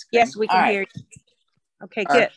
screen? Yes, we can hear you. Okay, good.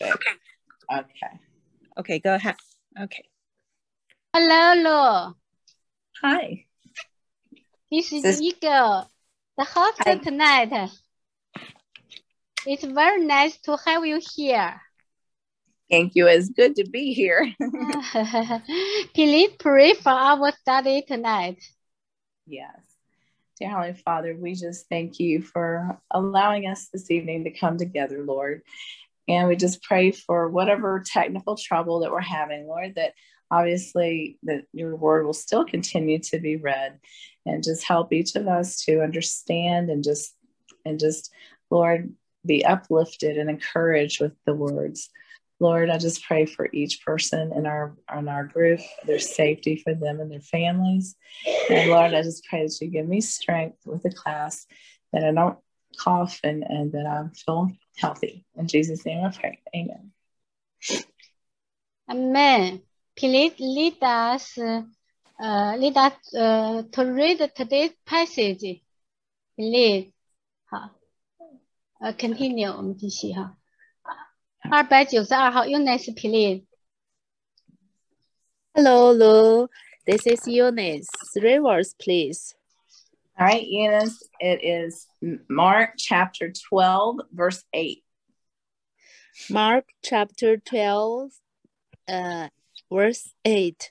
Okay, go ahead. Okay. Hello. Hi. This is Eagle, the host tonight. It's very nice to have you here. Thank you. It's good to be here. Please pray for our study tonight. Yes. Dear Heavenly Father, we just thank you for allowing us this evening to come together, Lord. And we just pray for whatever technical trouble that we're having, Lord, that obviously that your word will still continue to be read, and just help each of us to understand and just, Lord, be uplifted and encouraged with the words. Lord, I just pray for each person in our group, their safety for them and their families. And Lord, I just pray that you give me strength with the class, that I don't cough and that I feel healthy. In Jesus' name I pray. Amen. Amen. Please lead us to read today's passage. Please. 好。Continue 我们继续哈。292号 Eunice, please. Hello, Lu. This is Eunice. 3 words, please. All right, Eunice, it is Mark chapter 12, verse 8. Mark chapter 12, verse 8.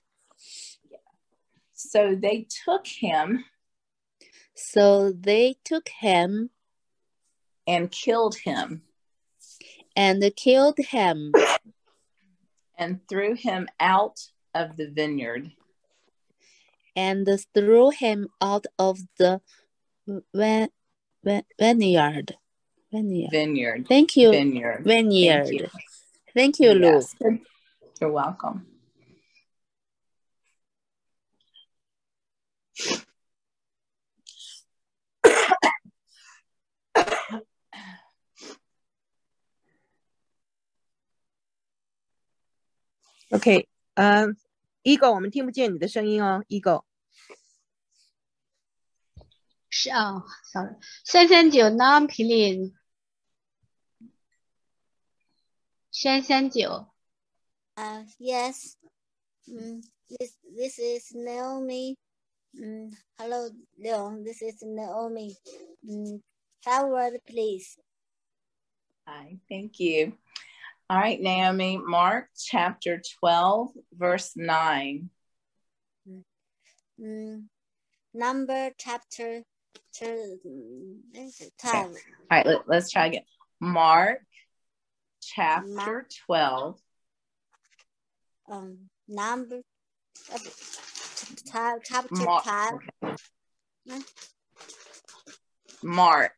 So they took him and killed him and threw him out of the vineyard. And threw him out of the vineyard. Thank you. Vineyard. Thank you, Lu. Yes. You're welcome. Okay, Eagle, 我们听不见你的声音哦 ，Eagle。 是啊 ，sorry。339 now please. 339. Yes. This is Naomi. Hello, Leon. This is Naomi. Howard, please. Hi, thank you. All right, Naomi, Mark chapter 12, verse 9. Number chapter 12. Okay. All right, let's try again. Mark chapter 12. Number chapter 12. Okay. Mark.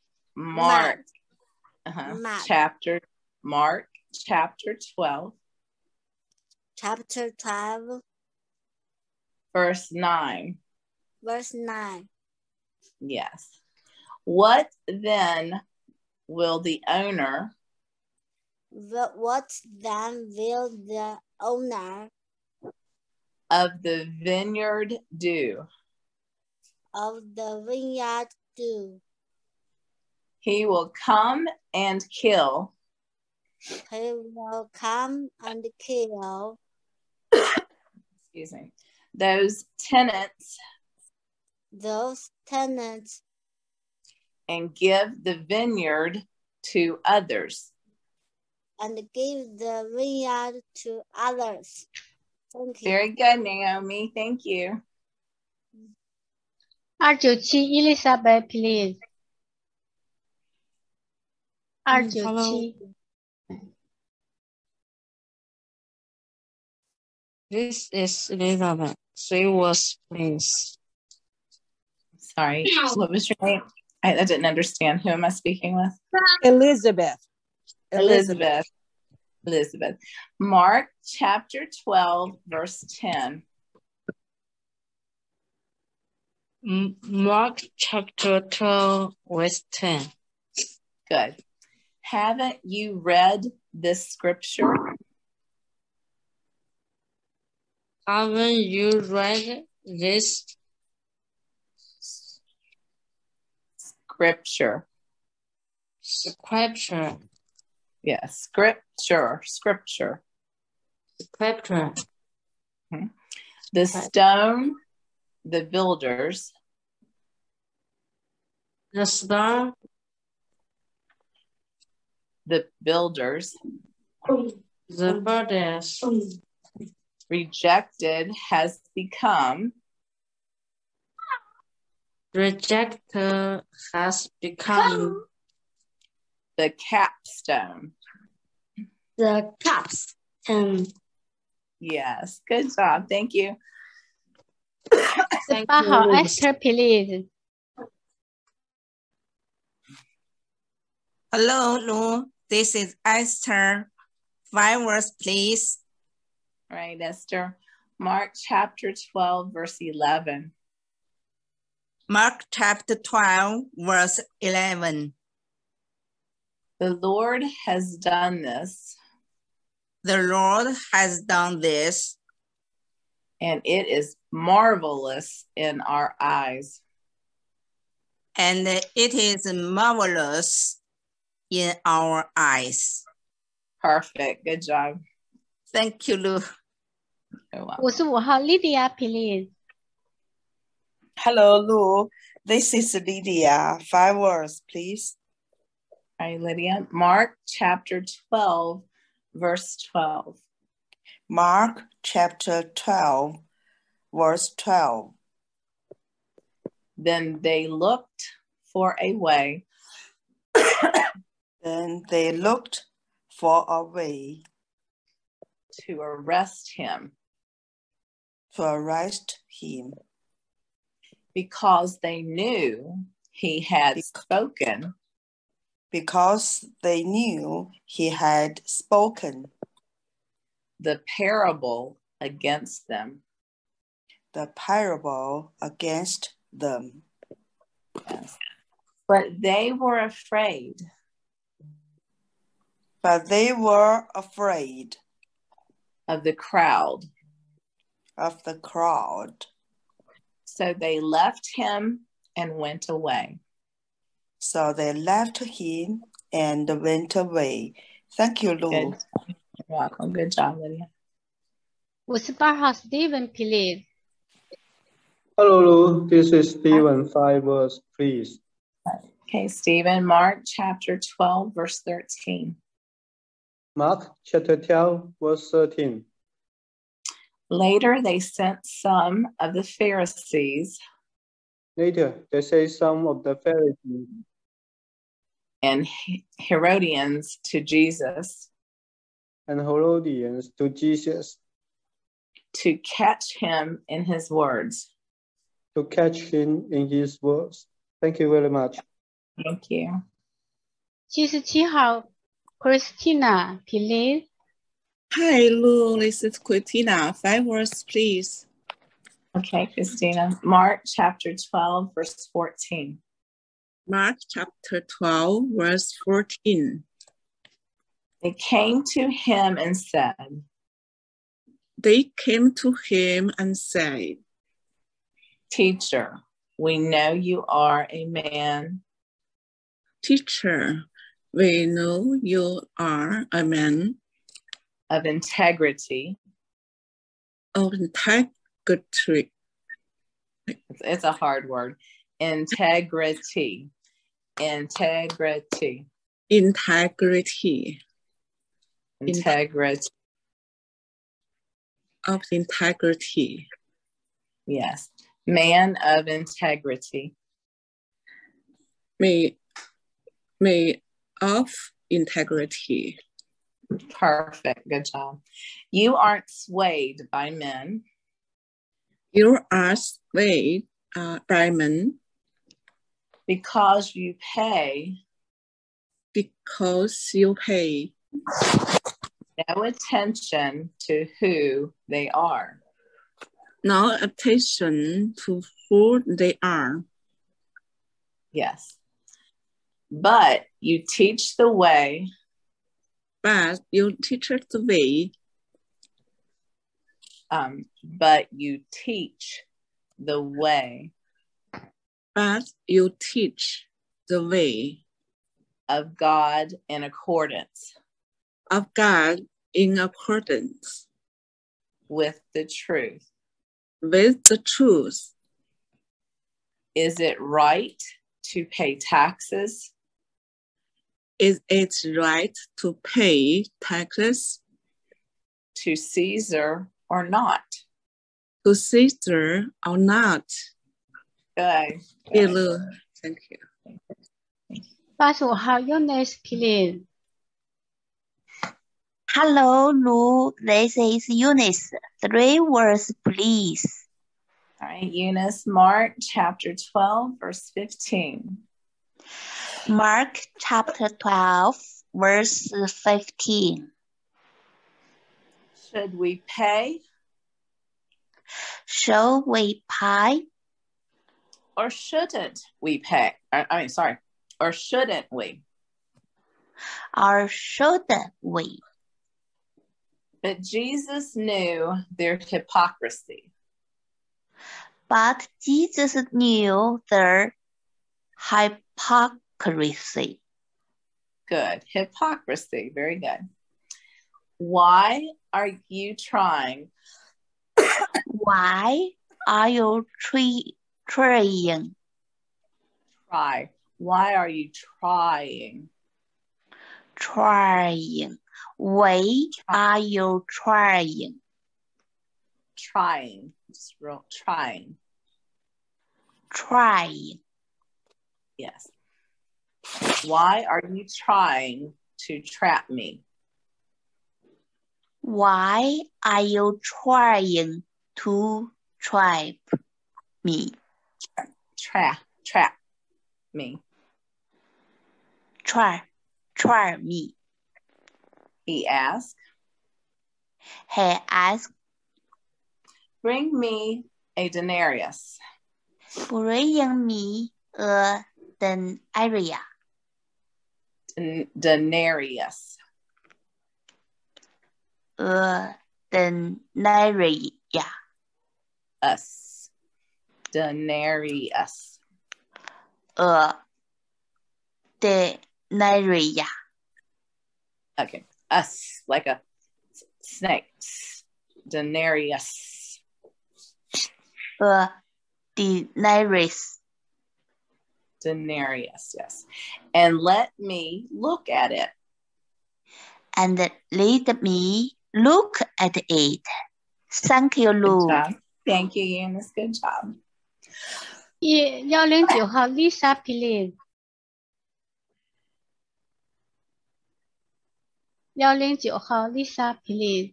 Mark chapter 12. Chapter 12. Verse 9. Verse 9. Yes. What then will the owner of the vineyard do? He will come and kill. Excuse me. Those tenants. And give the vineyard to others. Thank you. Very good, Naomi. Thank you. 297 Elizabeth, please. 297. This is Elizabeth. 3 words, please. Sorry, what was your name? I didn't understand. Who am I speaking with? Elizabeth. Mark chapter 12, verse 10. Mark chapter 12, verse 10. Good. Haven't you read this scripture? Haven't you read this scripture? Scripture. Yes, scripture. Scripture. The stone, the builders. The stone, The builders the builders rejected has become rejected has become the capstone. the capstone. Yes, good job. Thank you. 18号 Esther please. Hello, Lu. This is Esther. 5 verse, please. All right, Esther. Mark chapter 12, verse 11. Mark chapter 12, verse 11. The Lord has done this, The Lord has done this, and it is marvelous in our eyes. and it is marvelous in our eyes. Perfect. Good job. Thank you, Lu. You're welcome. 55号 Lydia please. Hello, Lu. This is Lydia. 5 words, please. All right, Lydia. Mark chapter 12, verse 12. Mark chapter 12, verse 12. Then they looked for a way Then they looked for a way to arrest him to arrest him because they knew he had spoken because they knew he had spoken the parable against them. the parable against them. Yes. But they were afraid But they were afraid of the crowd. of the crowd. So they left him and went away. So they left him and went away. Thank you, Lu. Good. You're welcome. Good job, Lydia. 58号 Stephen please. Hello, Lu. This is Stephen. 5 words, please. Okay, Stephen, Mark chapter 12, verse 13. Mark chapter 12, verse 13. Later, they sent some of the Pharisees Later, they say some of the Pharisees and Herodians to Jesus and Herodians to Jesus to catch him in his words. to catch him in his words. Thank you very much. Thank you. 77号 Christina please. Hi, Lu. This is Christina. 5 words, please. Okay, Christina. Mark chapter 12, verse 14. Mark chapter 12, verse 14. They came to him and said, They came to him and said, Teacher, we know you are a man Teacher, we know you are a man of integrity. of integrity. It's a hard word. Integrity. Integrity. Integrity. Integrity. Of integrity. Yes. Man of integrity. May of integrity. Perfect. Good job. You aren't swayed by men You are swayed by men because you pay no attention to who they are. no attention to who they are. Yes. But you teach the way But you teach the way. But you teach the way But you teach the way of God in accordance of God in accordance with the truth? with the truth. Is it right to pay taxes Is it right to pay taxes to Caesar or not? to Caesar or not? Good. Hey, Lu. Thank you. 85号 Eunice please. Hello, Lu. This is Eunice. 3 words, please. All right, Eunice, Mark chapter 12, verse 15. Mark chapter 12, verse 15. Should we pay Shall we pay or shouldn't we pay? Or shouldn't we? or should we? But Jesus knew their hypocrisy. But Jesus knew their hypocrisy. Good. Hypocrisy. Very good. Why are you trying? Why are you trying? Try. Why are you trying? Trying. Why are you trying? Trying. Just real trying. Trying. Yes. Why are you trying to trap me? Why are you trying to trap me? Trap me. Trap me. He asked. He asked. Bring me a denarius. Bring me a denarius. Denarius. Denarius. Us. Denarius. Denarius. Okay. Us, like a snake. Denarius. Denarius. Denarius, yes. And let me look at it. And let me look at it. Thank you, Lu. Good job. Thank you, Eunice. Good job. 109号 Lisa please. 109号 Lisa please.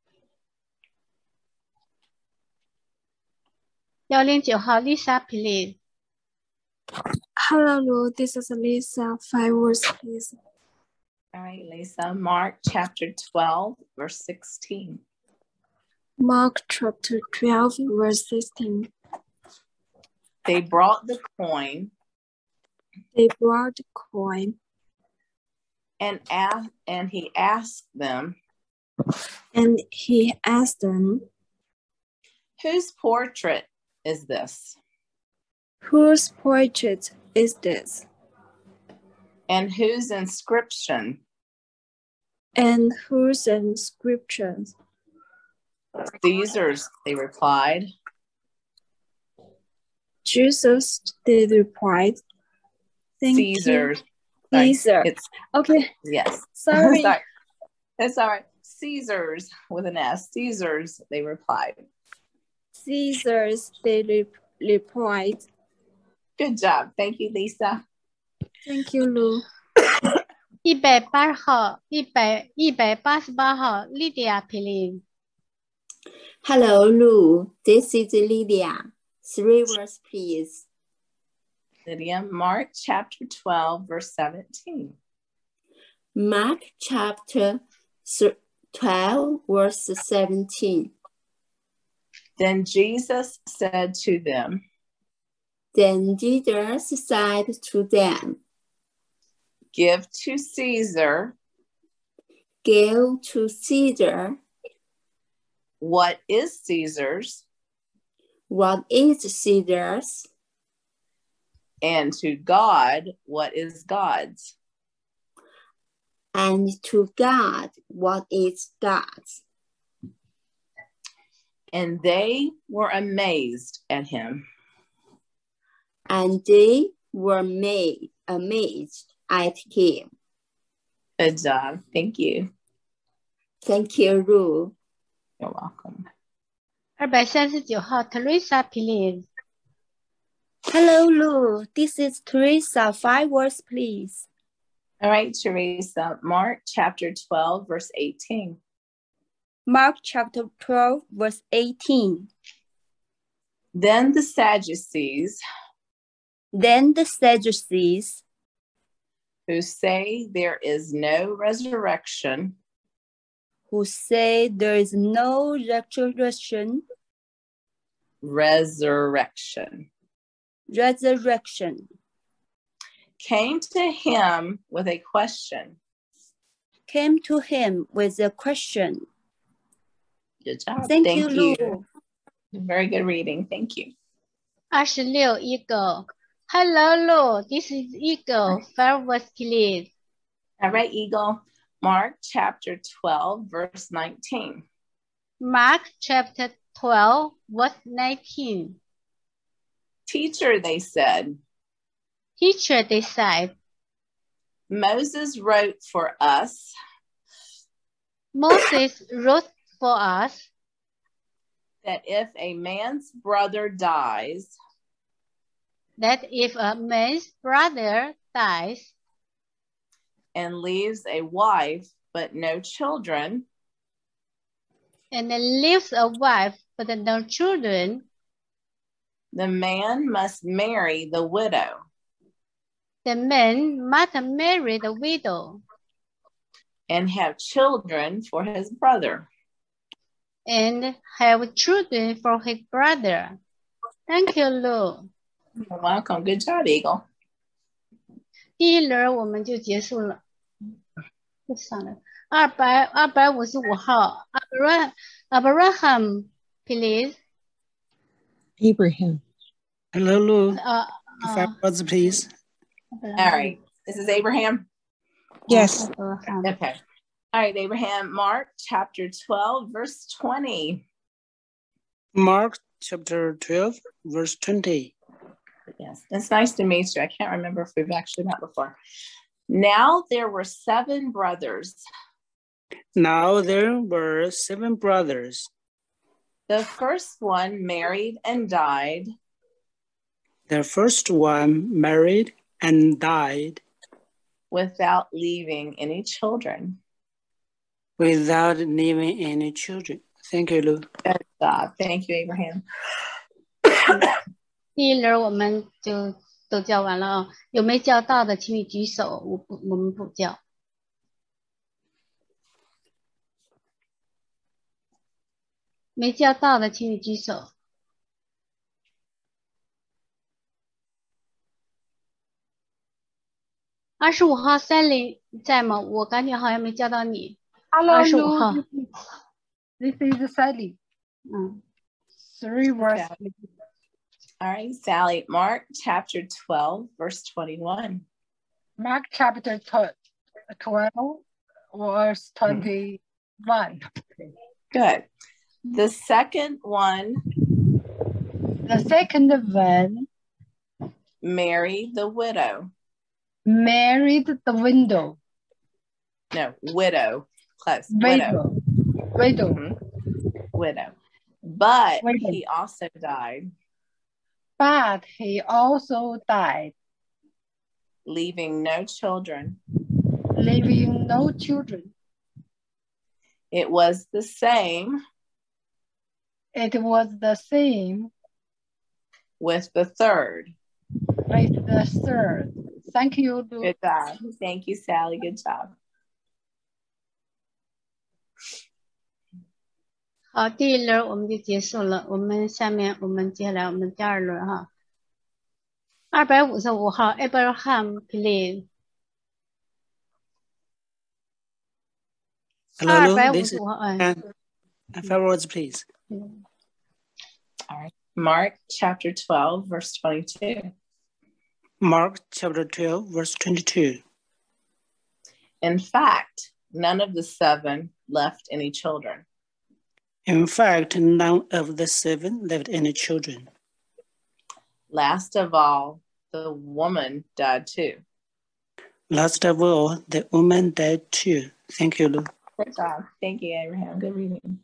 109号 Lisa please. Hello, Lu. This is Lisa. 5 words, please. All right, Lisa. Mark chapter 12, verse 16. Mark chapter 12, verse 16. They brought the coin. They brought the coin. And he asked them. And he asked them. Whose portrait is this? Whose portrait is this? And whose inscription? And whose inscription? Caesar's, they replied. Jesus, they replied. Thank Caesar's. you. Caesar. Okay. Yes. Sorry. Sorry. It's all right. Caesar's with an S. Caesar's, they replied. Caesar's, they replied. Good job. Thank you, Lisa. Thank you, Lu. 108号 188号 Lydia please. Hello, Lu. This is Lydia. 3 words, please. Lydia, Mark chapter 12, verse 17. Mark chapter 12, verse 17. Then Jesus said to them. Then Jesus said to them. Give to Caesar. Give to Caesar. What is Caesar's? What is Caesar's? And to God, what is God's? and to God what is God's. And they were amazed at him. And they were amazed at him. Good job. Thank you. Thank you, Ru. You're welcome. 239号 Teresa, please. Hello, Lu. This is Teresa. 5 words, please. All right, Teresa. Mark chapter 12, verse 18. Mark chapter 12, verse 18. Then the Sadducees, who say there is no resurrection, resurrection, came to him with a question. Good job. Thank you. Lu. Very good reading. Thank you. 26 Eagle. Hello, Lu. This is Eagle. 5 words, please. All right, Eagle. Mark chapter 12, verse 19. Mark chapter 12, verse 19. Teacher, they said. Teacher, they said. Moses wrote for us. Moses wrote for us that if a man's brother dies, and leaves a wife but no children, the man must marry the widow. The man must marry the widow. And have children for his brother. And have children for his brother. Thank you, Lu. You're welcome. Good job, Eagle. 第一轮我们就结束了。就上了255号 Abraham, please. Abraham. Hello, Lu. 5 words, please. All right. This is Abraham? Yes. Okay. All right, Abraham. Mark chapter 12, verse 20. Mark chapter 12, verse 20. Yes, it's nice to meet you. I can't remember if we've actually met before. Now there were 7 brothers. The first one married and died. Without leaving any children. Thank you, Lu. Good job. Thank you, Abraham. 第一轮我们就都教完了啊，有没教到的请你举手，我们补教。没教到的请你举手。25号Sally在吗？我感觉好像没教到你。25号。 This is Sally. 3 words. Okay. All right, Sally. Mark chapter 12, verse 21. Mark chapter 12, verse 21. Good. The second one married the widow. Married the widow. No, widow. Close. Widow. Mm-hmm. Widow. But he also died. Leaving no children. It was the same. With the third. Thank you. Good job. Thank you, Sally. Good job. 好，第一轮我们就结束了。下面我们接下来我们第二轮哈。255号 Abraham, please. Hello, this is 5 words, please. All right. Mark chapter 12, verse 22. Mark chapter 12, verse 22. In fact, none of the 7 left any children. In fact, none of the 7 left any children. Last of all, the woman died too. Last of all, the woman died too. Thank you, Lu. Good job. Thank you, Abraham. Good reading.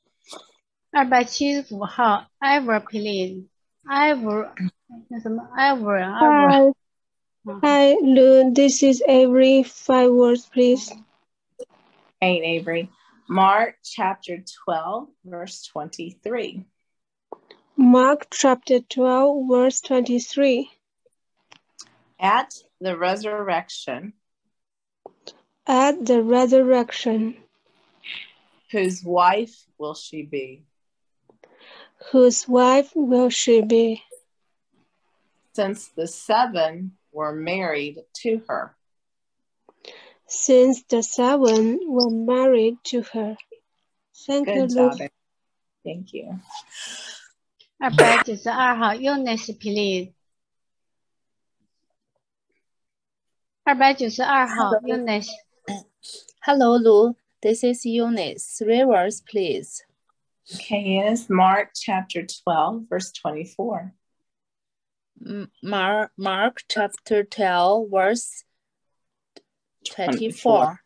275号 Ivor please. Ivor 那什么 Ivor Hi, Lu. This is Avery. 5 words, please. Ain't Avery. Mark chapter 12, verse 23. Mark chapter 12, verse 23. At the resurrection. At the resurrection. Whose wife will she be? Whose wife will she be? Since the 7 were married to her. Since the 7 were married to her. Thank you, Good Lu. job. Thank you. 292号 Eunice please. 292号 Eunice. Hello, Lu. This is Eunice. 3 words, please. Okay, Eunice, Mark chapter 12, verse 24. Mark chapter 12, verse 24.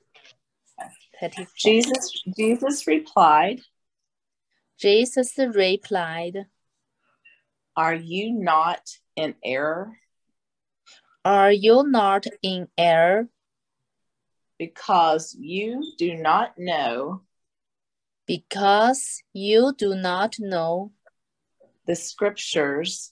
Jesus replied. Jesus replied. Are you not in error? Are you not in error? Because you do not know. Because you do not know. The scriptures.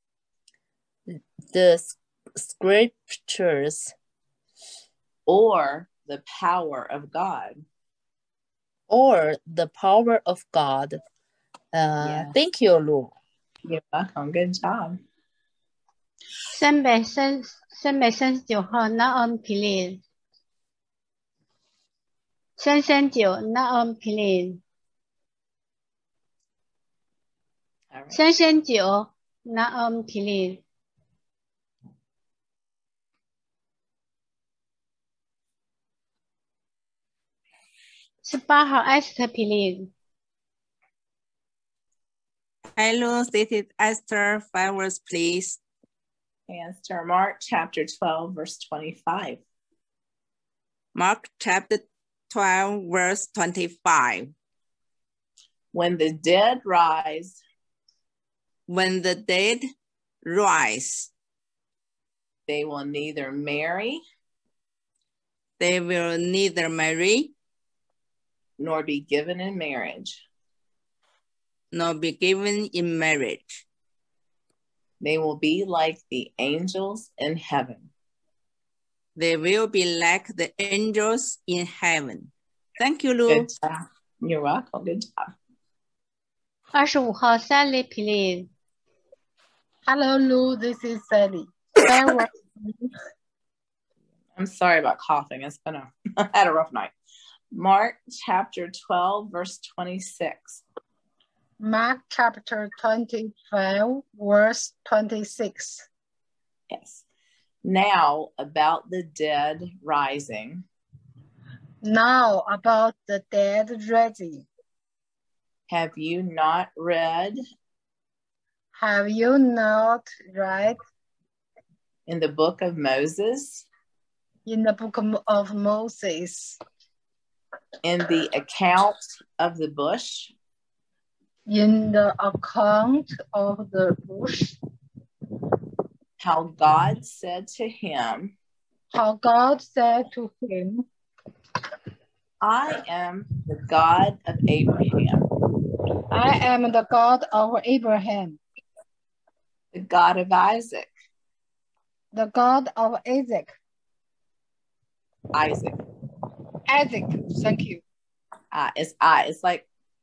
The scriptures. Or the power of God. Or the power of God. Yes. Thank you, Lu. You're welcome. Good job. 339号 Naom please. 339 Naom please. 339 Naom please. 18号 Esther please. Hello, this is Esther. 5 words, please. Esther, Mark chapter 12, verse 25. Mark chapter 12, verse 25. When the dead rise. When the dead rise. They will neither marry. They will neither marry. Nor be given in marriage. Nor be given in marriage. They will be like the angels in heaven. They will be like the angels in heaven. Thank you, Lu. Good job. You're welcome. Good job. 25号 Sally please. Hello, Lu. This is Sally. I'm sorry about coughing. It's been I had a rough night. Mark chapter 12, verse 26. Mark chapter 25, verse 26. Yes. Now about the dead rising. Now about the dead rising. Have you not read? Have you not read? In the book of Moses? In the book of Moses. In the account of the bush? In the account of the bush. How God said to him. How God said to him. I am the God of Abraham. I am the God of Abraham. The God of Isaac. The God of Isaac. Isaac. Isaac, thank you. It's like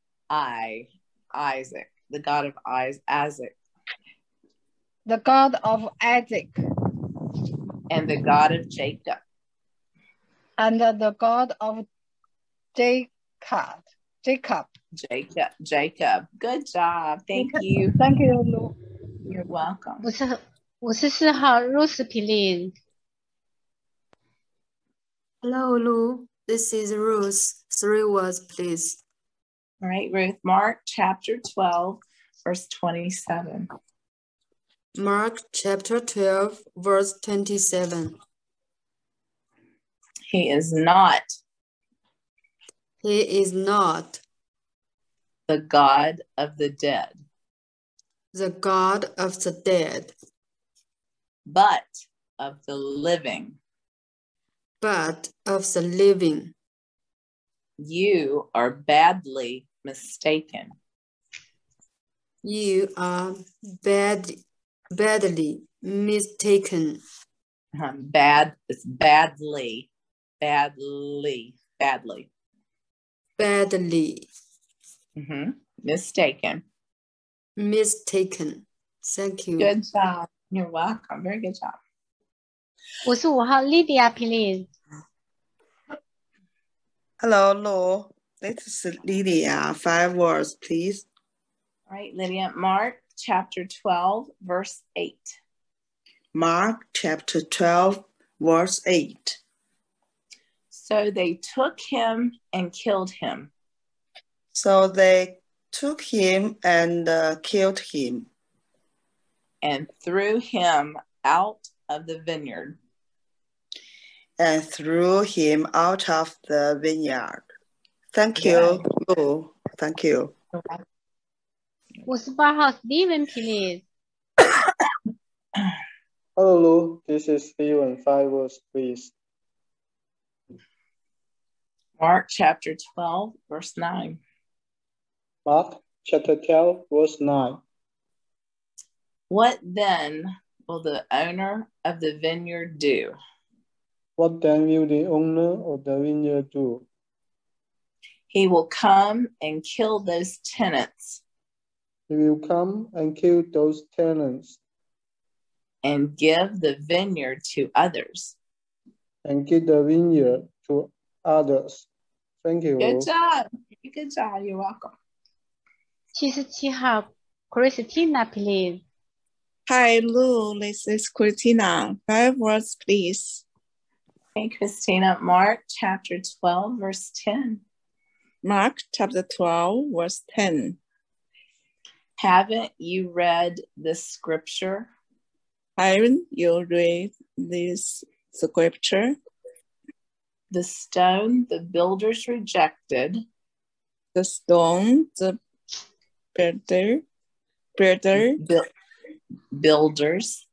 Isaac. The God of Isaac. The God of Isaac. And the God of Jacob. And the God of Jacob. Jacob. Good job. Thank you. Thank you, Lu. You're welcome. 54号 Ruth please. Hello, Lu. This is Ruth. 3 words, please. All right, Ruth, Mark chapter 12, verse 27. Mark chapter 12, verse 27. He is not He is not the God of the dead, the God of the dead, but of the living. but of the living. You are badly mistaken. You are badly mistaken. Bad, it's badly. Mistaken. Mistaken. Thank you. Good job. You're welcome. Very good job. 55号 Lydia, please. Hello, Lu. This is Lydia. 5 words, please. All right, Lydia. Mark chapter 12, verse 8. Mark chapter 12, verse 8. So they took him and killed him. So they took him and killed him. And threw him out of the vineyard. And threw him out of the vineyard. Thank you, Lu. Thank you. 58号 Steven, please. Hello, Lu. This is Steven. 5 words, please. Mark chapter 12, verse 9. Mark chapter 12, verse 9. What then will the owner of the vineyard do? What then will the owner of the vineyard do? He will come and kill those tenants. He will come and kill those tenants. And give the vineyard to others. And give the vineyard to others. Thank you. Good job. Good job. You're welcome. 77号 Christina, please. Hi, Lu. This is Christina. 5 words, please. Hey, Christina. Mark chapter 12, verse 10. Mark chapter 12, verse 10. Haven't you read this scripture? Haven't you read this scripture? The stone the builders rejected. The stone the builders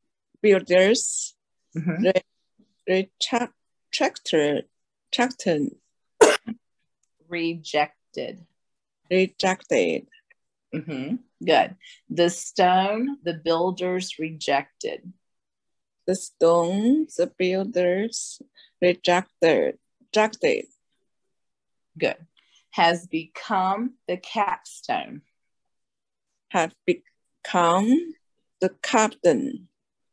rejected. Good. The stone the builders rejected. The stone the builders rejected. Good. Has become the capstone. Have become the captain.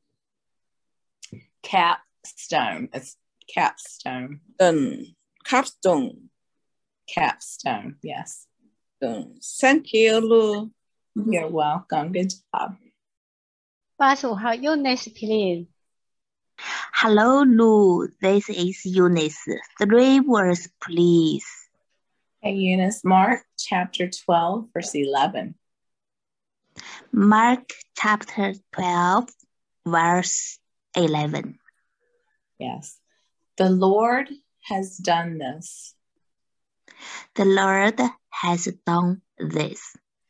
Capstone. It's capstone. Capstone. Capstone. Yes. Thank you, Lu. You're welcome. Good job. 85号 Eunice, please. Hello, Lu. This is Eunice. 3 words, please. Hey, Eunice. Mark chapter 12, verse 11. Mark chapter 12, verse 11. Yes. The Lord has done this. The Lord has done this.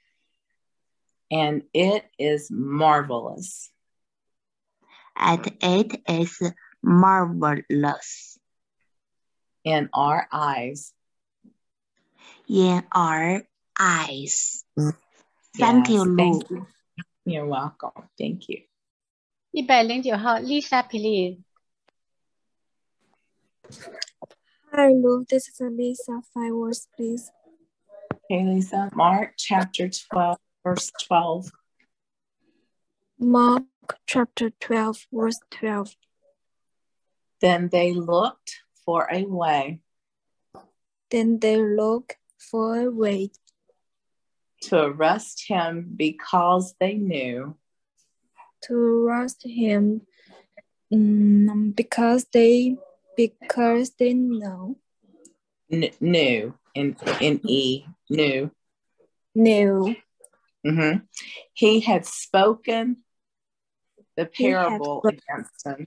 And it is marvelous. And it is marvelous. In our eyes. In our eyes. Thank you, Lu. Thank you. You're welcome. Thank you. 109号 Lisa, please. Hi, Lu. This is Lisa. 5 words, please. Okay, Lisa. Mark chapter 12, verse 12. Mark chapter 12, verse 12. Then they looked for a way. Then they looked for a way to arrest him because they knew. To arrest him because they because they know. Knew in E, knew. Knew. Mm-hmm. He had spoken the parable against them.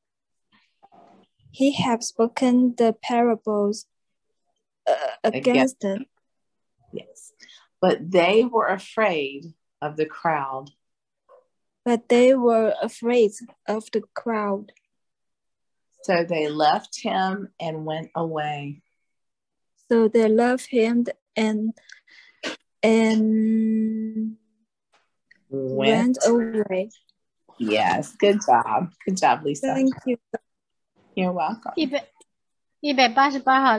He had spoken the parables against them. Yes. But they were afraid of the crowd. But they were afraid of the crowd. So they left him and went away. So they left him and went away. Yes, good job. Good job, Lisa. Thank you. You're welcome. 188号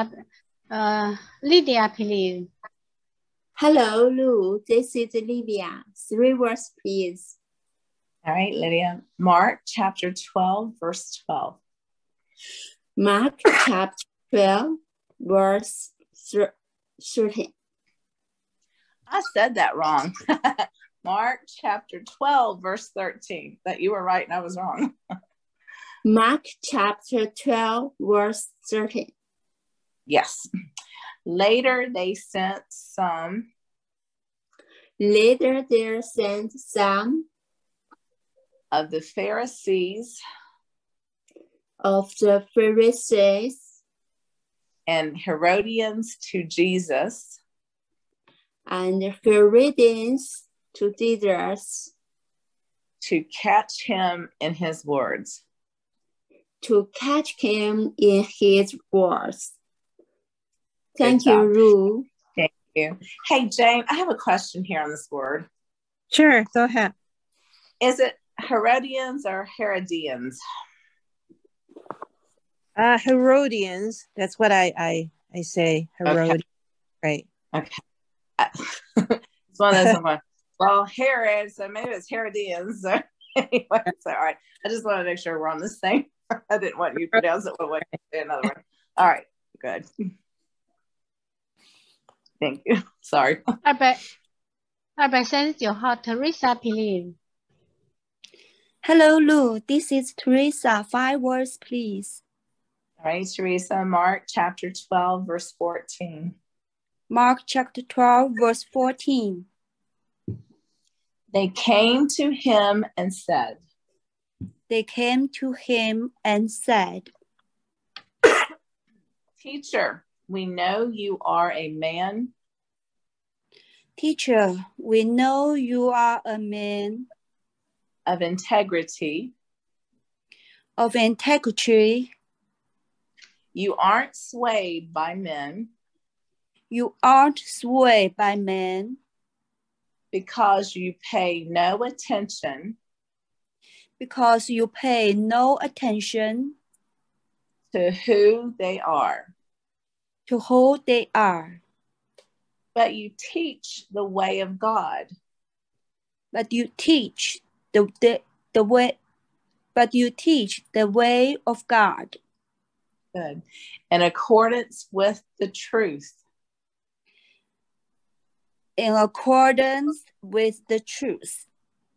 Lydia please. Hello, Lou. This is Lydia. 3 words, please. All right, Lydia. Mark chapter 12, verse 12. Mark chapter 12, verse 13. I said that wrong. Mark chapter 12, verse 13. That you were right and I was wrong. Mark chapter 12, verse 13. Yes. Later they sent some. Later they sent some of the Pharisees. Of the Pharisees. And Herodians to Jesus. And Herodians to Jesus. To catch him in his words. To catch him in his words. Thank you, Ru. Thank you. Hey, Jane, I have a question here on this word. Sure, go ahead. Is it Herodians or Herodians? Herodians. That's what I say. Herodians. Okay. Right. Okay. It's one of those ones. Well, Herod, so maybe it's Herodians. So anyway, so all right. I just want to make sure we're on the same. I didn't want you to pronounce it one way and say another one. All right, good. Thank you. Sorry. 239号 Teresa please. Hello, Lou. This is Teresa. 5 words, please. All right, Teresa. Mark chapter 12, verse 14. Mark chapter 12, verse 14. They came to him and said. They came to him and said, Teacher, we know you are a man. Teacher, we know you are a man of integrity. Of integrity. You aren't swayed by men. You aren't swayed by men. Because you pay no attention. Because you pay no attention to who they are. To who they are. But you teach the way of God. But you teach the way. But you teach the way of God. Good. In accordance with the truth. In accordance with the truth.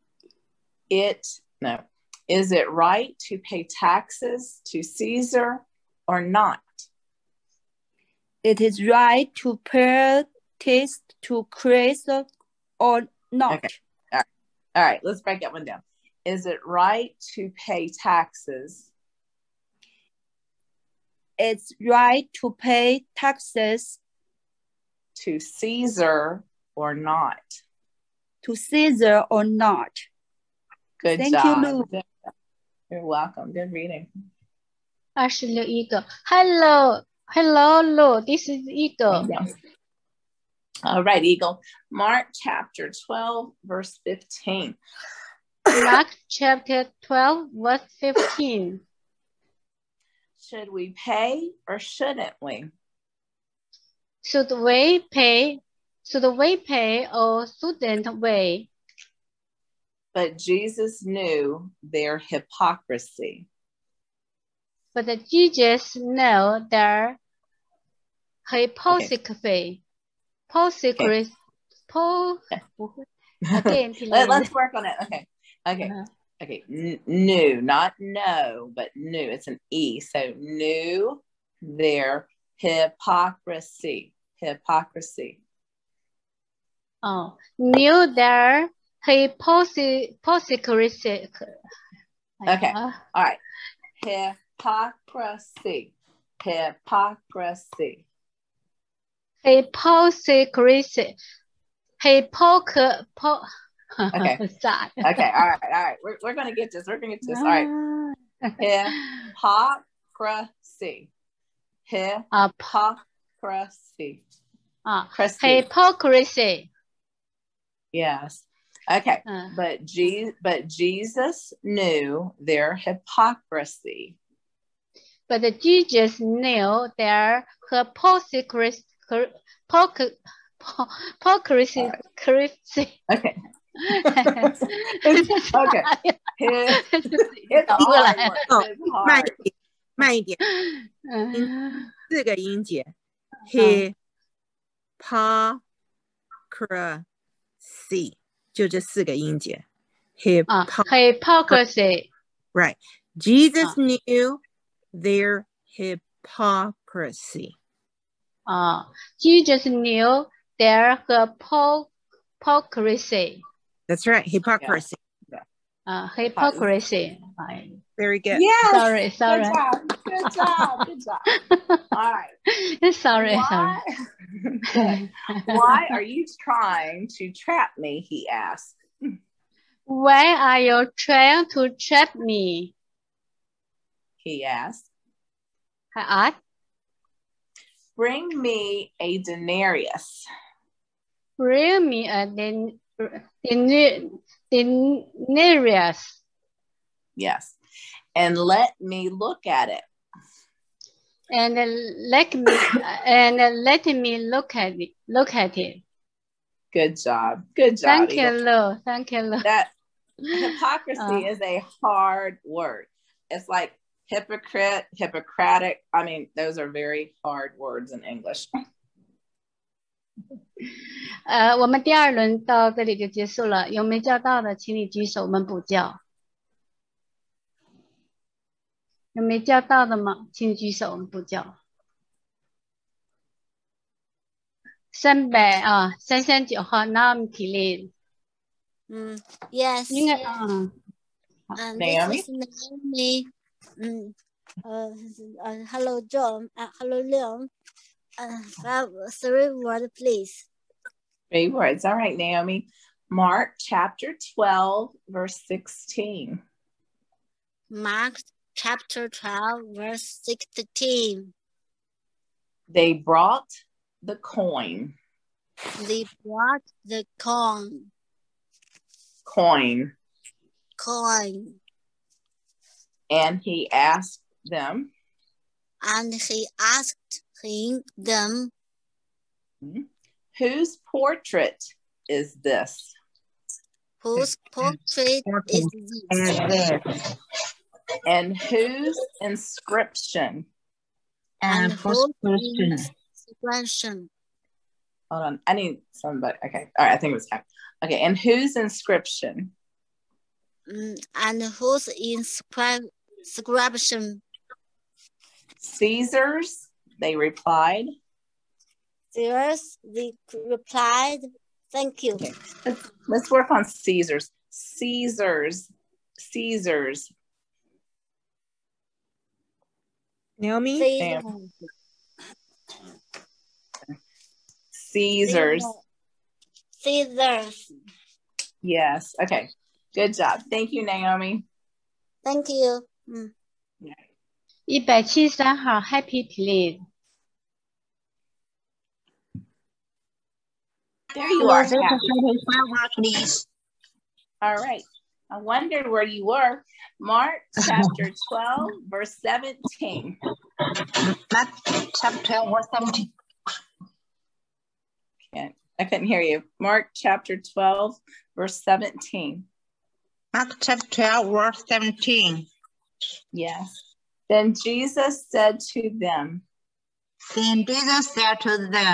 Is it right to pay taxes to Caesar or not? It is right to pay tax to Caesar or not. Okay. All right, let's break that one down. Is it right to pay taxes? It's right to pay taxes to Caesar or not? To Caesar or not. Good Thank job. you, Lou. You're welcome. Good reading. 26个 Hello, Lou. This is Eagle. All right, Eagle. Mark chapter 12, verse 15. Mark chapter 12, verse 15. Should we pay or shouldn't we? Should we pay or shouldn't we? But Jesus knew their hypocrisy. But Jesus knew their hypocrisy. Okay. Again, Let's work on it. Okay. Okay, knew, not no, but knew. It's an E. So knew their hypocrisy. Hypocrisy. Oh, knew their hypocrisy. Okay, all right. Hypocrisy. Hypocrisy. Hypocrisy. Okay. Okay. All right. We're gonna get this. We're gonna get this. All right. Hypocrisy. Hypocrisy. Hypocrisy. Yes. Okay. But Jesus knew their hypocrisy. But Jesus knew their hypocrisy. Hypocrisy. Okay. Okay. It's hard. 慢一点，4个音节 ，hypocrisy 就这4个音节 hypocrisy. Right. Jesus knew their hypocrisy. Jesus knew their hypocrisy. That's right. Hypocrisy. Yeah. Hypocrisy. Very good. Yes. Sorry. Good job. All right. Sorry. Why are you trying to trap me? He asked. Why are you trying to trap me? He asked. I asked. Bring me a denarius. Bring me a denarius. Yes. And let me look at it. And let me look at it. Good job. Thank you, Lou. That hypocrisy is a hard word. It's like hypocrite, Hippocratic. I mean, those are very hard words in English. 我们第2轮到这里就结束了。有没叫到的，请你举手，我们补叫。有没叫到的吗？请举手，我们补叫。339号 Nam Kilin。 Yes. 应该 This is Naomi. Hello, John. Hello, Leon. 3 words, please. 3 words. All right, Naomi. Mark chapter 12, verse 16. Mark chapter 12, verse 16. They brought the coin. They brought the coin. And he asked them. Them. Whose portrait is this? Whose portrait is this? And whose inscription? And whose inscription? Hold on, I need somebody. Okay, all right, I think it was time. Okay, and whose inscription? And whose inscription? Caesar's, they replied. Caesar's, they replied. Thank you. Okay. Let's work on Caesar's. Caesar's. Naomi? Caesar's. Yes. Okay. Good job. Thank you, Naomi. Thank you. 173号 Happy Please. There you are. Please. All right. I wondered where you were. Mark chapter 12, verse 17. Mark chapter 12, verse 17. I couldn't hear you. Mark chapter 12, verse 17. Mark chapter 12, verse 17. Yes. Then Jesus said to them.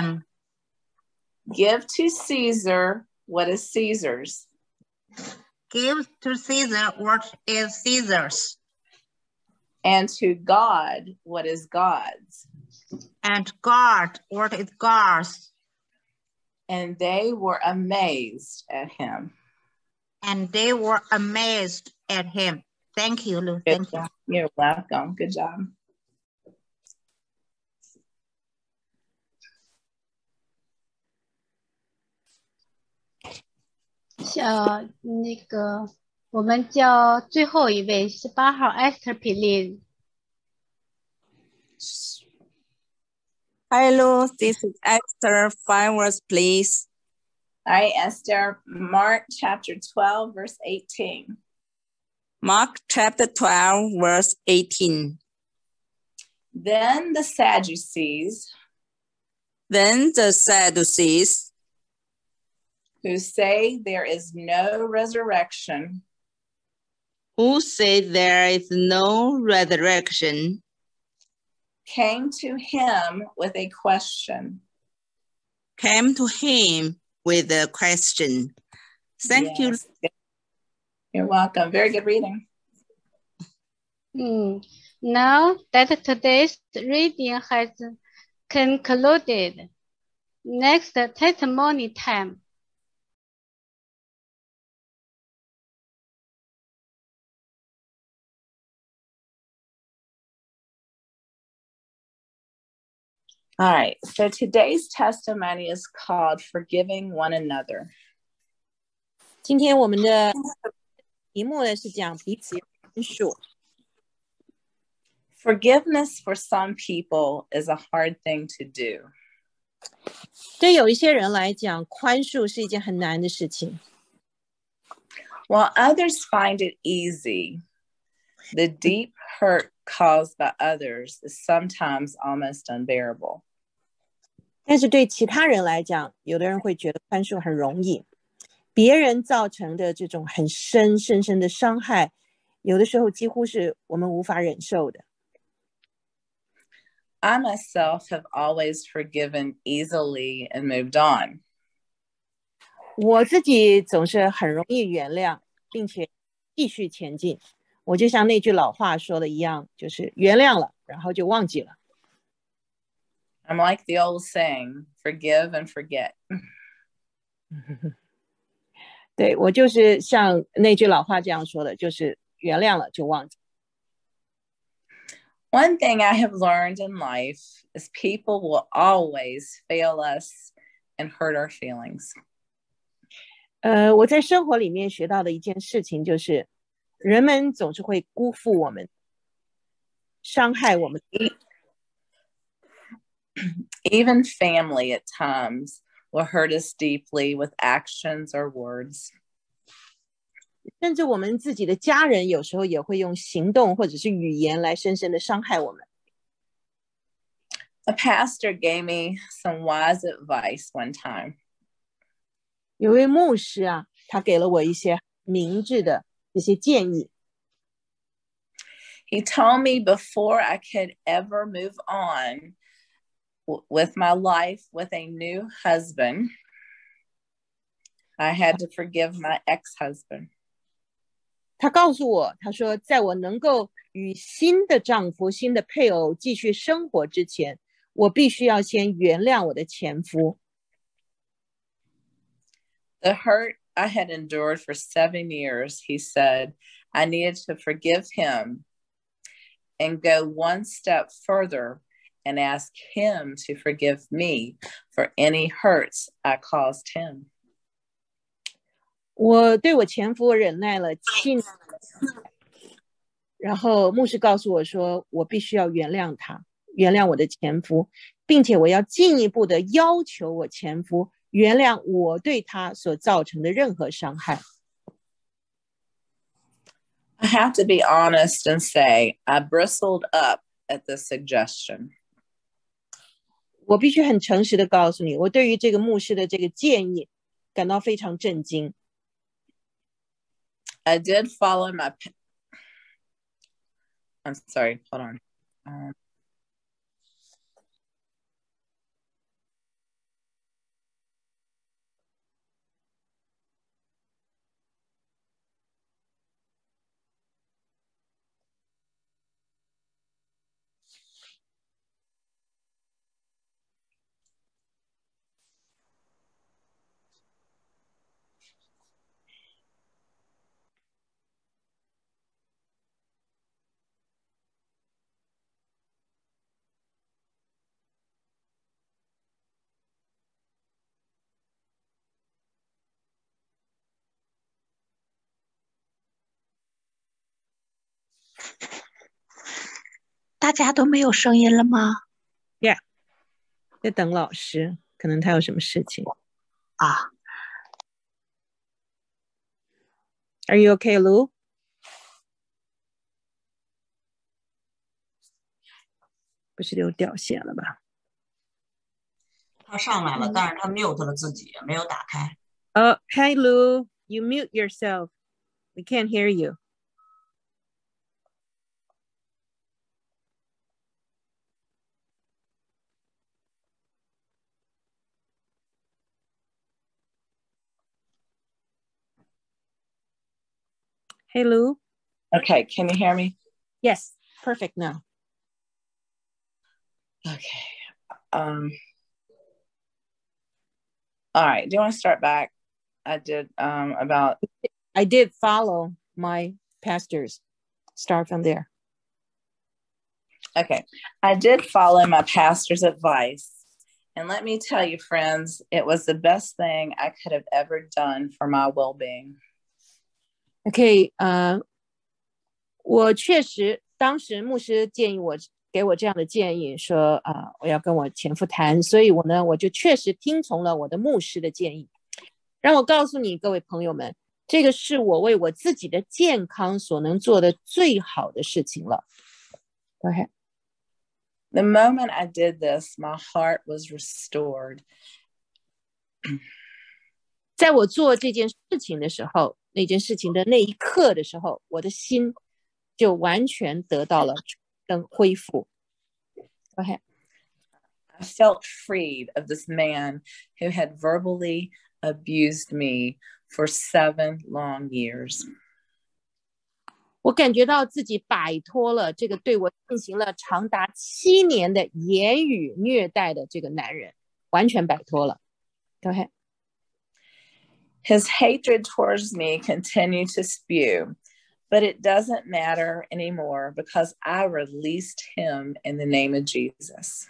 Give to Caesar what is Caesar's. Give to Caesar what is Caesar's, and to God what is God's. and God what is God's. And they were amazed at him. And they were amazed at him. Thank you, Lou. Thank you. You're welcome. Good job. 那个我们叫最后一位18号 Esther Pilin。 Hi, Lou. This is Esther. 5 words, please. All right, Esther, Mark chapter 12, verse 18. Mark chapter 12, verse 18. Then the Sadducees, who say there is no resurrection, came to him with a question. Thank you. You're welcome. Very good reading. Now that today's reading has concluded, next testimony time. All right, so today's testimony is called Forgiving One Another. 今天我们的题目呢是讲彼此宽恕。 Forgiveness for some people is a hard thing to do. 对有一些人来讲，宽恕是一件很难的事情。 While others find it easy, the deep hurt caused by others is sometimes almost unbearable. 但是对其他人来讲，有的人会觉得宽恕很容易，别人造成的这种很深的伤害，有的时候几乎是我们无法忍受的。 I myself have always forgiven easily and moved on. 我自己总是很容易原谅，并且继续前进。我就像那句老话说的一样，就是原谅了，然后就忘记了。 I'm like the old saying, forgive and forget. 对，我就是像那句老话这样说的，就是原谅了就忘记。 One thing I have learned in life is people will always fail us and hurt our feelings. 我在生活里面学到的一件事情就是，人们总是会辜负我们，伤害我们。 Even family at times will hurt us deeply with actions or words. 甚至我们自己的家人有时候也会用行动或者是语言来深深的伤害我们。 A pastor gave me some wise advice one time. 有位牧师啊，他给了我一些明智的这些建议。 He told me before I could ever move on with my life with a new husband, I had to forgive my ex-husband. 他告诉我，他说，在我能够与新的丈夫、新的配偶继续生活之前，我必须要先原谅我的前夫。 The hurt I had endured for 7 years, he said, I needed to forgive him and go one step further and ask him to forgive me for any hurts I caused him. 我对我前夫忍耐了7年，然后牧师告诉我说，我必须要原谅他，原谅我的前夫，并且我要进一步的要求我前夫原谅我对他所造成的任何伤害。 I have to be honest and say I bristled up at this suggestion. 我必须很诚实的告诉你，我对于这个牧师的这个建议感到非常震惊。 I did follow my... I'm sorry, hold on. 大家都没有声音了吗？ Yeah， 在等老师，可能他有什么事情啊。 Are you okay, Lu? 不是又掉线了吧？ 他上来了，但是他 mute 了自己，没有打开。 Hi Lu, you mute yourself. We can't hear you. Hey Lu. Okay, can you hear me? Yes, perfect now. Okay. All right. Do you want to start back? I did follow my pastors. Start from there. Okay. I did follow my pastor's advice. And let me tell you, friends, it was the best thing I could have ever done for my well-being. Okay. 我确实当时牧师给我这样的建议说我要跟我前夫谈，所以我就确实听从了我的牧师的建议。让我告诉你各位朋友们，这个是我为我自己的健康所能做的最好的事情了。Go ahead. The moment I did this, my heart was restored. 在我做这件事情的时候，那件事情的那一刻的时候，我的心就完全得到了恢复。Go ahead. I felt freed of this man who had verbally abused me for 7 long years. 我感觉到自己摆脱了这个对我进行了长达7年的言语虐待的这个男人，完全摆脱了。Go ahead. His hatred towards me continued to spew, but it doesn't matter anymore because I released him in the name of Jesus.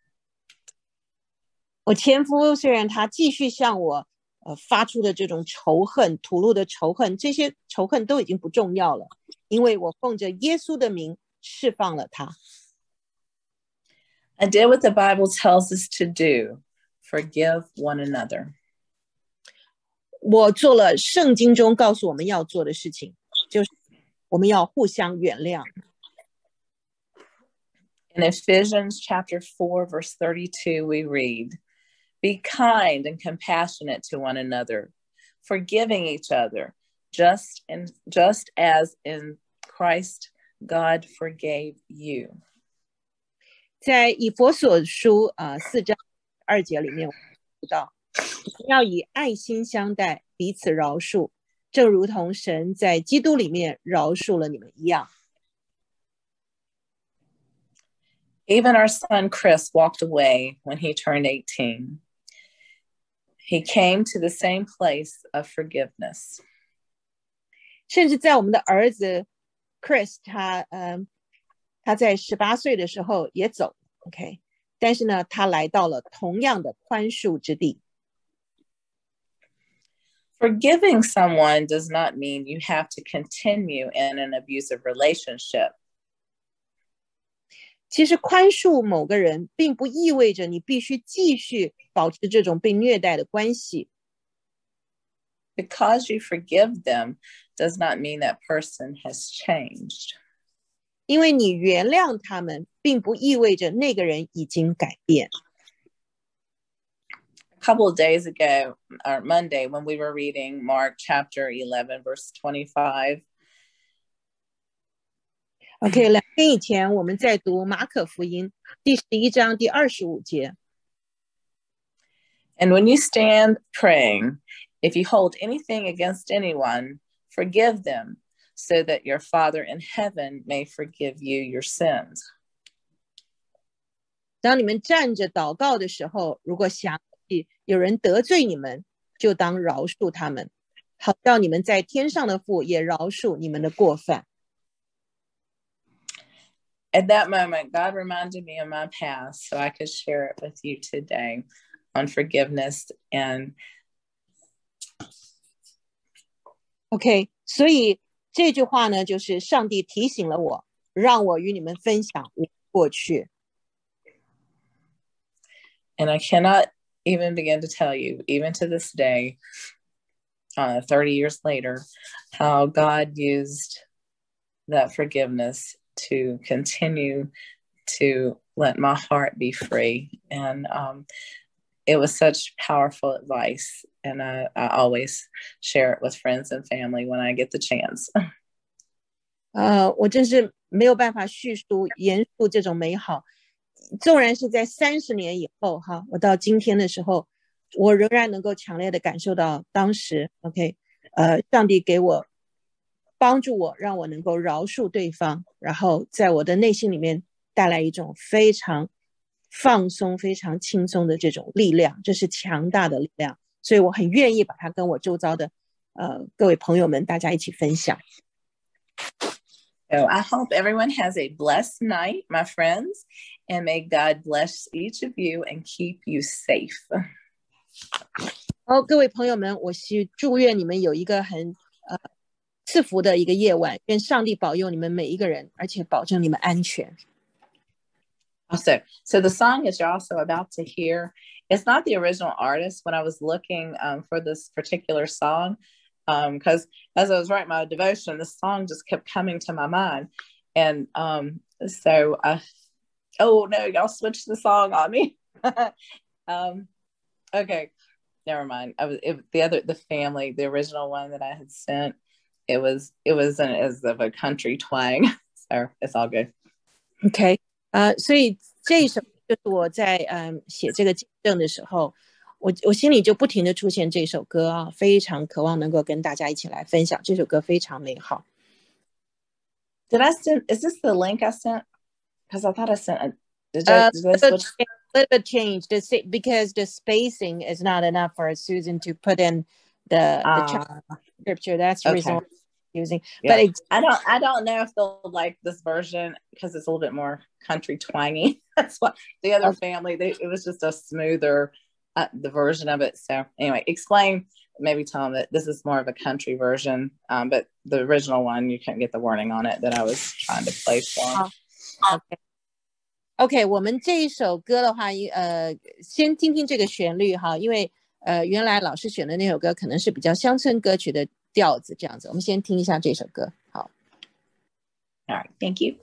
我前夫虽然他继续向我发出的这种仇恨，吐露的仇恨，这些仇恨都已经不重要了，因为我奉着耶稣的名释放了他。 I did what the Bible tells us to do, forgive one another. 我做了圣经中告诉我们要做的事情，就是我们要互相原谅。 In Ephesians chapter 4, verse 32, we read, "Be kind and compassionate to one another, forgiving each other, just as in Christ God forgave you." 在以弗所书4章2节里面，我们读到要以爱心相待，彼此饶恕，正如同神在基督里面饶恕了你们一样。 Even our son Chris walked away when he turned 18. He came to the same place of forgiveness. 甚至在我们的儿子 Chris 他在18岁的时候也走 OK， 但是呢他来到了同样的宽恕之地。 Forgiving someone does not mean you have to continue in an abusive relationship. 其实宽恕某个人并不意味着你必须继续保持这种被虐待的关系。 Because you forgive them does not mean that person has changed. 因为你原谅他们，并不意味着那个人已经改变。 A couple of days ago, or Monday, when we were reading Mark chapter 11, verse 25. OK， 2天以前我们在读马可福音第11章第25节。 And when you stand praying, if you hold anything against anyone, forgive them, so that your Father in heaven may forgive you your sins. 当你们站着祷告的时候，如果想起有人得罪你们，就当饶恕他们，好让你们在天上的父也饶恕你们的过犯。 At that moment, God reminded me of my past, so I could share it with you today on forgiveness and OK， 所以这句话呢，就是上帝提醒了我，让我与你们分享我过去。 And I cannot even begin to tell you, even to this day, 30 years later, how God used that forgiveness to continue to let my heart be free. And it was such powerful advice. And I always share it with friends and family when I get the chance. 我真是没有办法叙述言述这种美好。纵然是在30年以后哈，我到今天的时候，我仍然能够强烈的感受到当时 OK， 上帝给我帮助我，让我能够饶恕对方，然后在我的内心里面带来一种非常放松、非常轻松的这种力量，这是强大的力量，所以我很愿意把它跟我周遭的各位朋友们大家一起分享。 So I hope everyone has a blessed night, my friends, and may God bless each of you and keep you safe. 各位朋友们，我祝愿你们有一个很赐福的一个夜晚，愿上帝保佑你们每一个人，而且保证你们安全。 So the song that you're also about to hear, it's not the original artist. When I was looking for this particular song, because as I was writing my devotion, the song just kept coming to my mind. And so oh no, y'all switched the song on me. Okay, never mind. The family, the original one that I had sent, it wasn't as of a country twang. So it's all good. Okay. 所以这一首就是我在写这个见证的时候，我心里就不停的出现这首歌啊，非常渴望能够跟大家一起来分享。这首歌非常美好。 Did I send? Is this the link I sent? Because I thought I sent a. Did a little bit changed because the spacing is not enough for Susan to put in the scripture. That's the reason why I'm using. Yeah. But I don't know if they'll like this version because it's a little bit more country twangy. That's what the other family. It was just a smoother the version of it. So anyway, explain. Maybe tell them that this is more of a country version, but the original one you can't get the wording on it that I was trying to play for them. OK， 我们这一首歌的话，先听听这个旋律哈，因为原来老师选的那首歌可能是比较乡村歌曲的调子，这样子，我们先听一下这首歌。好 ，All right, thank you.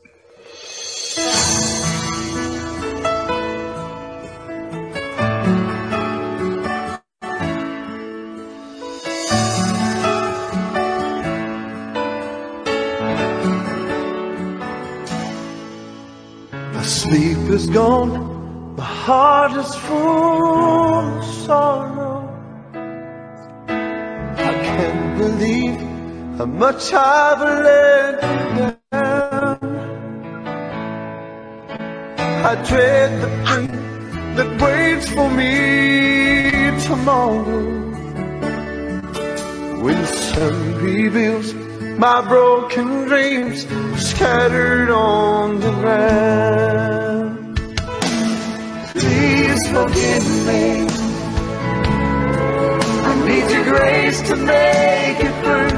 My sleep is gone, my heart is full of sorrow. I can't believe how much I've let you down. I dread the pain that waits for me tomorrow, when the sun reveals my broken dreams scattered on the ground. Please forgive me, I need your grace to make it through.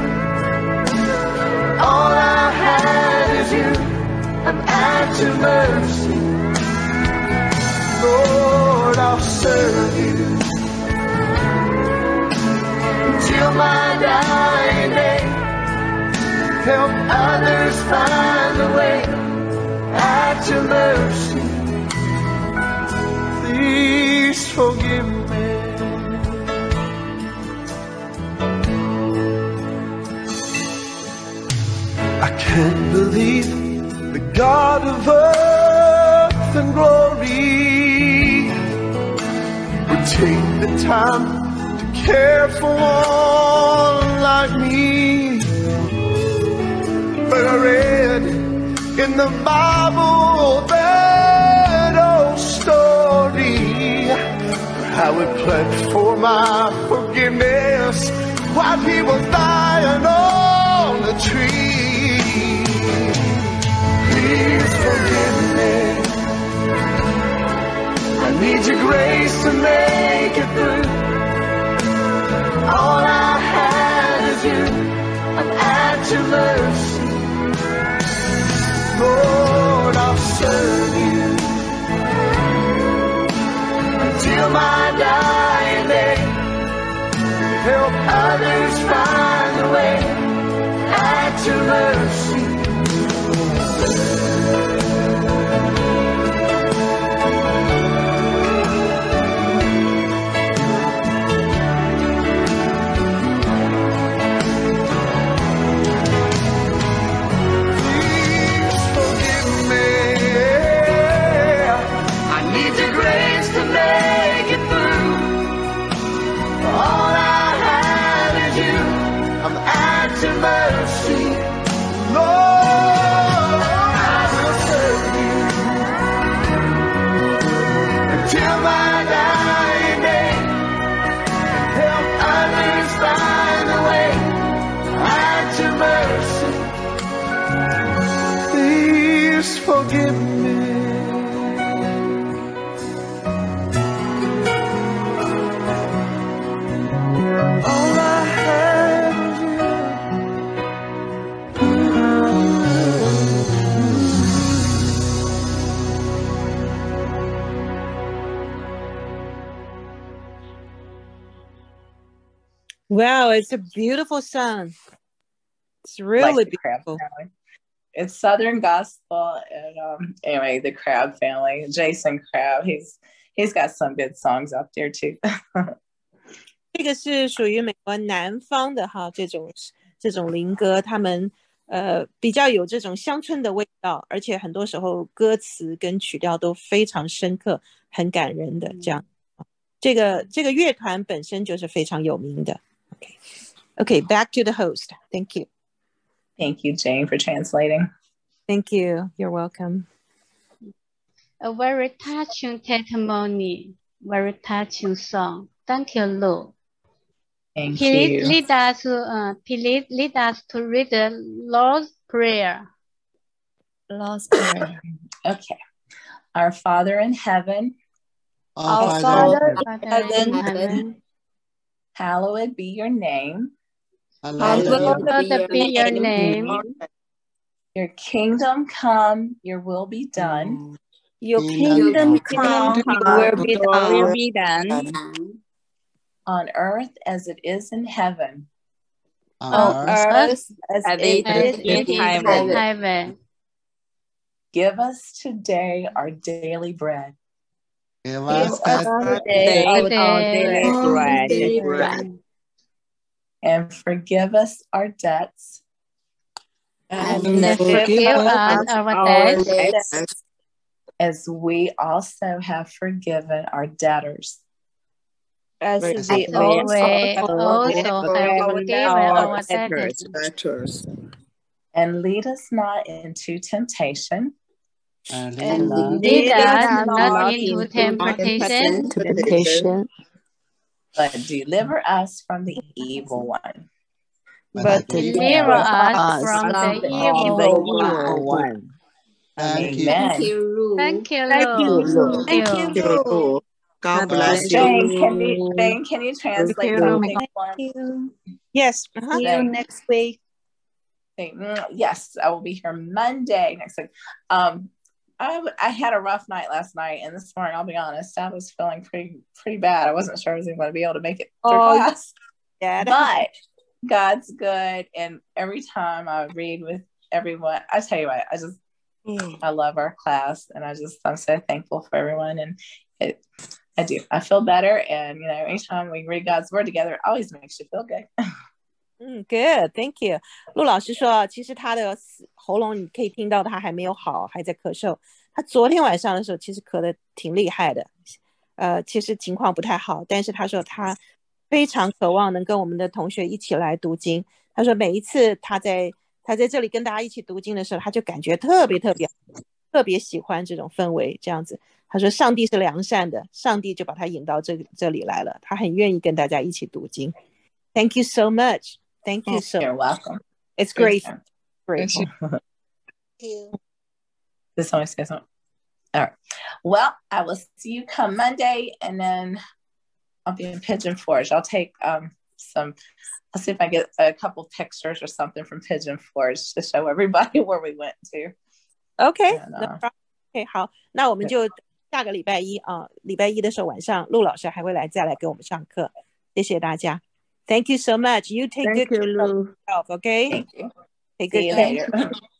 All I have is you, I'm at your mercy. Lord, I'll serve you until my dying day. Help others find a way at your mercy. Please forgive me. I can't believe the God of earth and glory would take the time to care for one like me. But I read in the Bible that old story, how it pled for my forgiveness while he was dying on the tree. Please forgive me, I need your grace to make it through. All I have is you, I'm at your mercy. Lord, I'll serve you others find a way at your mercy. Mercy, Lord, I will serve you until my dying day, and help others find a way at your mercy. Please forgive me. All I have is you. Wow, it's a beautiful song. It's really beautiful. It's Southern gospel, and anyway, the Crabb family, Jason Crabb, he's got some good songs up there too. 这个是属于美国南方的哈，这种灵歌，他们比较有这种乡村的味道，而且很多时候歌词跟曲调都非常深刻，很感人的这样。这个乐团本身就是非常有名的。Okay, back to the host. Thank you. Thank you, Jane, for translating. Thank you. You're welcome. A very touching testimony, very touching song. Thank you, Lou. Thank Please you. lead us to read the Lord's Prayer. Lord's Prayer. Okay. Our Father in heaven. Our Father in heaven. Hallowed be your name. Hallowed be your name. Your kingdom come, your will be done. Your kingdom come, your will be done. On earth as it is in heaven. On earth as it is in heaven. Give us today our daily bread. Give us today our daily bread. And forgive us our debts. And forgive us our debts. As we also have forgiven our debtors. As we also have forgiven our debtors. And lead us not into temptation. And lead us not into temptation. But deliver us from the evil one. But deliver us from the evil one. Amen. Thank you, Lou. Thank you. God bless you. Jane, can you translate something? Yes. See you next week. Yes, I will be here Monday next week. I had a rough night last night, and this morning, I'll be honest, I was feeling pretty bad. I wasn't sure I was even going to be able to make it through class. But God's good, and every time I read with everyone, I tell you what, I love our class, and I'm so thankful for everyone, and I do. I feel better, and anytime we read God's word together, it always makes you feel good. Good, thank you. 陆老师说，其实他的喉咙你可以听到他还没有好，还在咳嗽。他昨天晚上的时候其实咳得挺厉害的，其实情况不太好。但是他说他非常渴望能跟我们的同学一起来读经。他说每一次他在这里跟大家一起读经的时候，他就感觉特别喜欢这种氛围，这样子。他说上帝是良善的，上帝就把他引到这里来了，他很愿意跟大家一起读经。Thank you so much. Thank you so much. You're welcome. It's grateful. Grateful. Thank you. This always says something. All right. Well, I will see you come Monday, and then I'll be in Pigeon Forge. I'll take I'll see if I get a couple pictures or something from Pigeon Forge to show everybody where we went to. Okay. Okay, 好，那我们就下个礼拜一啊，礼拜一的时候晚上，陆老师还会再来给我们上课。谢谢大家。 Thank you so much. You take Thank good you, care of Lou. yourself, okay? Thank you. Take See good you care. later.